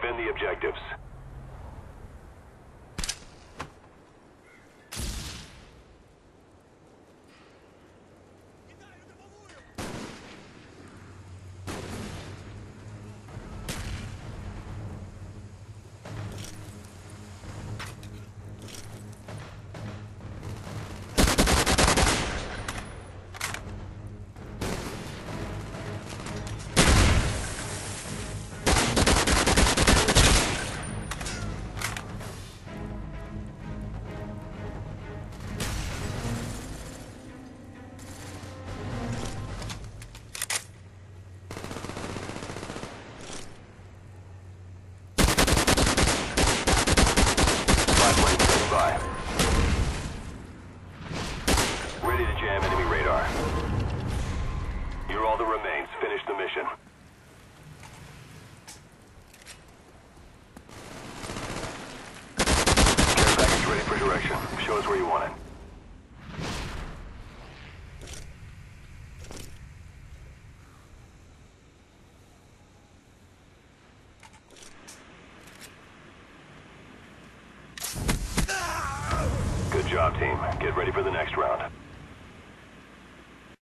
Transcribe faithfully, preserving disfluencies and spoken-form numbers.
Defend the objectives. Ready to jam enemy radar. You're all that remains. Finish the mission. Care package ready for direction. Show us where you want it. Good job, team. Get ready for the next round.